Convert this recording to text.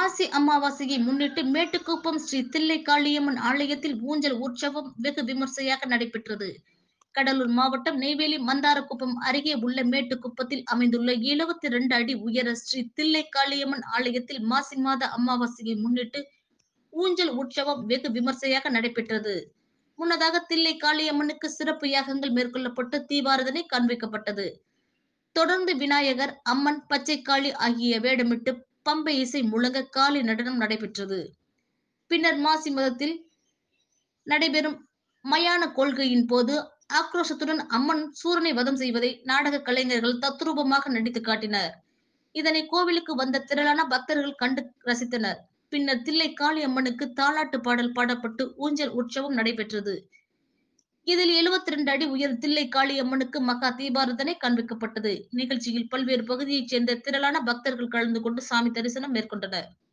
மாசி அமாவாசையை முன்னிட்டு மேட்டுக்குப்பம் ஸ்ரீ தில்லை காளியம்மன் ஆலயத்தில் ஊஞ்சல் உற்சவம் வெகு விமர்சையாக நடைபெற்றது. கடலூர் மாவட்டம் நெய்வேலி மந்தாரக்குப்பம் அருகே உள்ள மேட்டுக்குப்பத்தில் அமைந்துள்ள 72 அடி உயர ஸ்ரீ தில்லை காளியம்மன் ஆலயத்தில் மாசி மாத அமாவாசையை முன்னிட்டு ஊஞ்சல் உற்சவம் வெகு விமர்சையாக நடைபெற்றது. முன்னதாக தில்லை காளியம்மனுக்கு சிறப்பு யாகங்கள் மேற்கொள்ளப்பட்டு தீபாரதனை காண்பிக்கப்பட்டது. தொடர்ந்து விநாயகர், அம்மன், பச்சைக்காளி ஆகிய வேடமிட்டு பம்பை இசை முழங்க காளி நடனம் நடைபெற்றது. பின்னர் மாசி மதத்தில் நடைபெறும் மயான கொள்கையின் போது ஆக்ரோஷத்துடன் அம்மன் சூரனை வதம் செய்வதை நாடக கலைஞர்கள் தத்ரூபமாக நடித்து காட்டினர். இதனை கோவிலுக்கு வந்த திரளான பக்தர்கள் கண்டு ரசித்தனர். பின்னர் தில்லை காளி அம்மனுக்கு தாலாட்டு பாடல் பாடப்பட்டு ஊஞ்சல் உற்சவம் நடைபெற்றது. இதில் 72 அடி உயர தில்லை காளி அம்மனுக்கு மகா தீபாரதனை காண்பிக்கப்பட்டது. நிகழ்ச்சியில் பல்வேறு பகுதியைச் சேர்ந்த திரளான பக்தர்கள் கலந்து கொண்டு சாமி தரிசனம் மேற்கொண்டனர்.